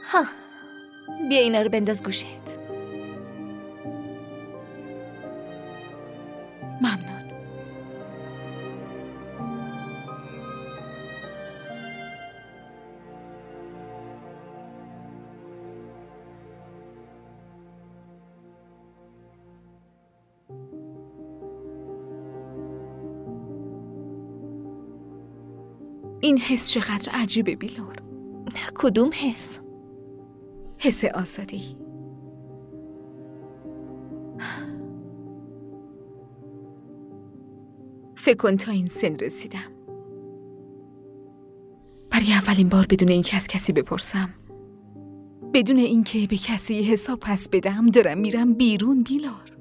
ها، بیا اینا رو بنداز گوشت. ممنون. این حس چقدر عجیبه بیلور. کدوم حس؟ حس آزادی. فکر کن تا این سن رسیدم، برای اولین بار بدون اینکه از کسی بپرسم، بدون اینکه به کسی حساب پس بدم، دارم میرم بیرون بیلور.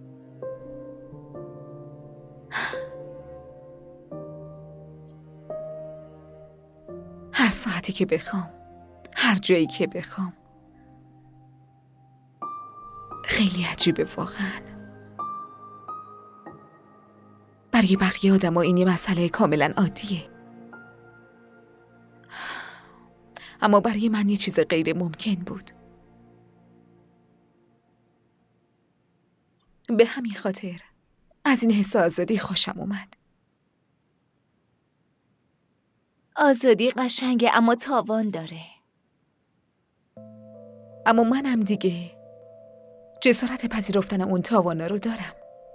هر ساعتی که بخوام، هر جایی که بخوام. خیلی عجیبه واقعا. برای بقیه آدم‌ها این یه مسئله کاملا عادیه، اما برای من یه چیز غیر ممکن بود. به همین خاطر از این حس آزادی خوشم اومد. آزادی قشنگه اما تاوان داره. اما منم دیگه جسارت پذیرفتن اون تاوانا رو دارم.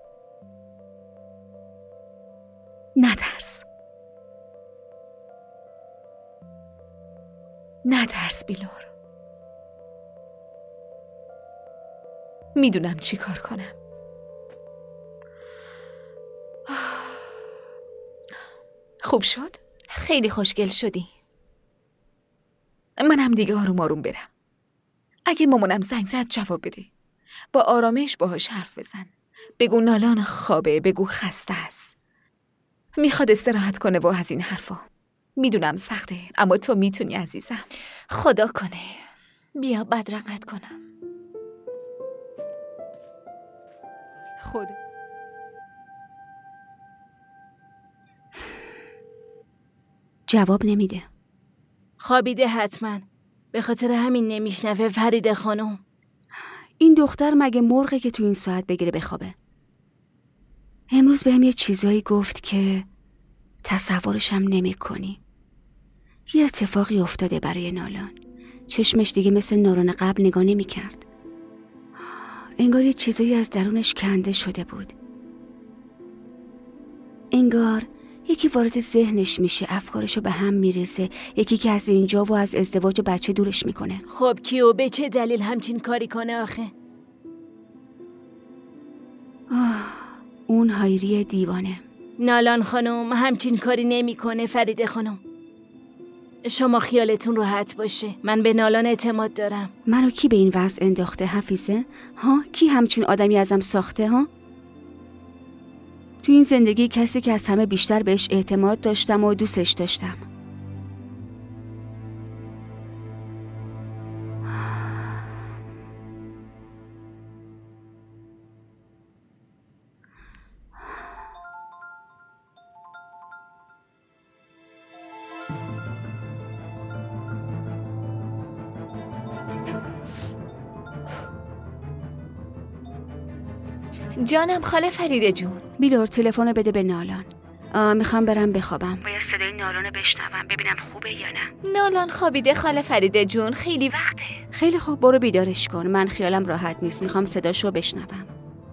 نترس بیلور. میدونم چی کار کنم. خوب شد؟ خیلی خوشگل شدی. منم دیگه آروم آروم برم. اگه مامانم زنگ زد جواب بده. با آرامش باهاش حرف بزن. بگو نالان خوابه، بگو خسته است. میخواد استراحت کنه و از این حرفا. میدونم سخته، اما تو میتونی عزیزم. خدا کنه. بیا بدرقت کنم. خود جواب نمیده. خوابیده حتما. به خاطر همین نمیشنوه فریده خانم. این دختر مگه مرغه که تو این ساعت بگیره بخوابه؟ امروز بهم یه چیزایی گفت که تصورشم نمی کنی. یه اتفاقی افتاده برای نالان. چشمش دیگه مثل نارون قبل نگاه نمی کرد. انگار یه چیزایی از درونش کنده شده بود. انگار یکی وارد ذهنش میشه، افکارشو به هم میریزه، یکی که از اینجا و از ازدواج بچه دورش میکنه. خب کیو به چه دلیل همچین کاری کنه آخه؟ اون هایری دیوانه. نالان خانم همچین کاری نمیکنه فریده خانم. شما خیالتون راحت باشه. من به نالان اعتماد دارم. منو کی به این وضع انداخته حفیظه؟ ها؟ کی همچین آدمی ازم ساخته ها؟ تو این زندگی کسی که از همه بیشتر بهش اعتماد داشتم و دوستش داشتم. جانم خاله فریده جون. بیلور تلفن بده به نالان. میخوام برم بخوابم. باید صدای نالانو بشنوم ببینم خوبه یا نه. نالان خوابیده خاله فریده جون، خیلی وقته. خیلی خوب، برو بیدارش کن. من خیالم راحت نیست، میخوام صداشو بشنوم.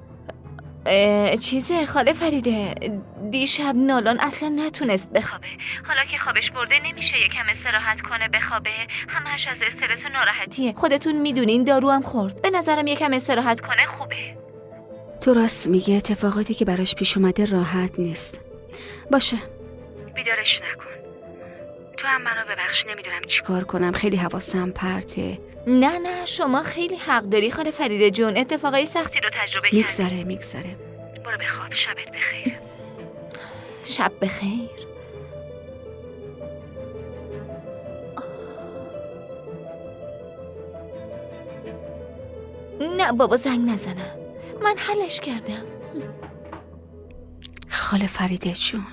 چیزه خاله فریده، دیشب نالان اصلا نتونست بخوابه. حالا که خوابش برده نمیشه یکم استراحت کنه بخوابه. همش از استرس و ناراحتیه. خودتون میدونین دارو هم خورد. به نظرم یکم استراحت کنه خوبه. تو راست میگه، اتفاقاتی که براش پیش اومده راحت نیست. باشه بیدارش نکن. تو هم منو ببخش، نمیدونم چی کار کنم، خیلی حواسم پرته. نه شما خیلی حق داری خاله فریده جون، اتفاقای سختی رو تجربه کردی. میگذره. برو بخواب، شبت بخیر. شب بخیر. نه بابا زنگ نزنم، من حلش کردم. خاله فریده جون،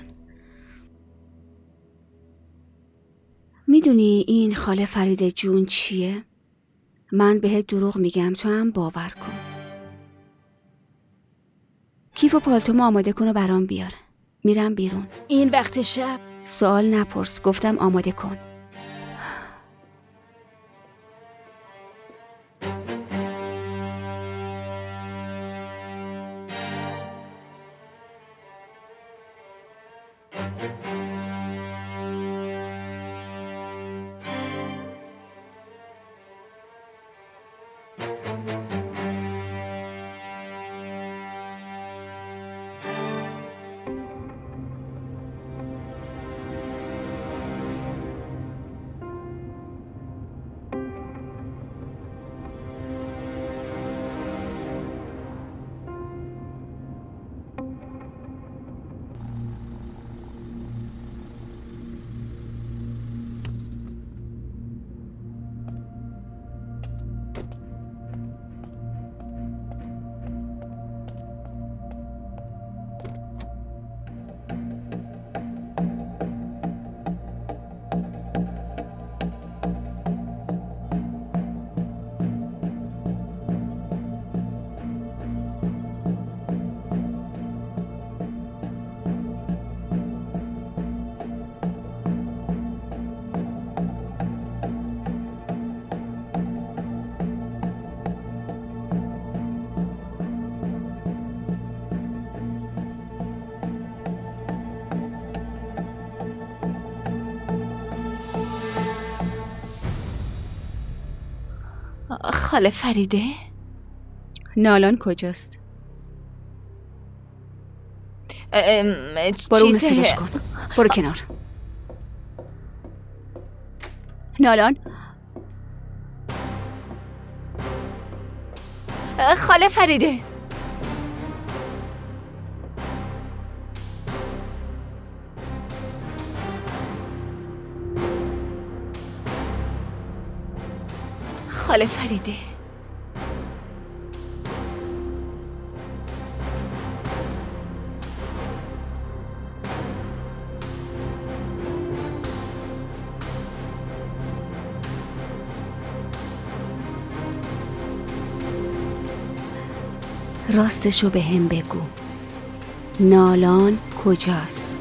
میدونی این خاله فریده جون چیه؟ من بهت دروغ میگم، تو هم باور کن. کیف و پالتومو آماده کن و برام بیار. میرم بیرون. این وقت شب؟ سوال نپرس، گفتم آماده کن. خاله فریده؟ نالان کجاست؟ برو اونو صداش کن. برو کنار. نالان؟ خاله فریده. خاله فریده. راستشو به هم بگو. نالان کجاست؟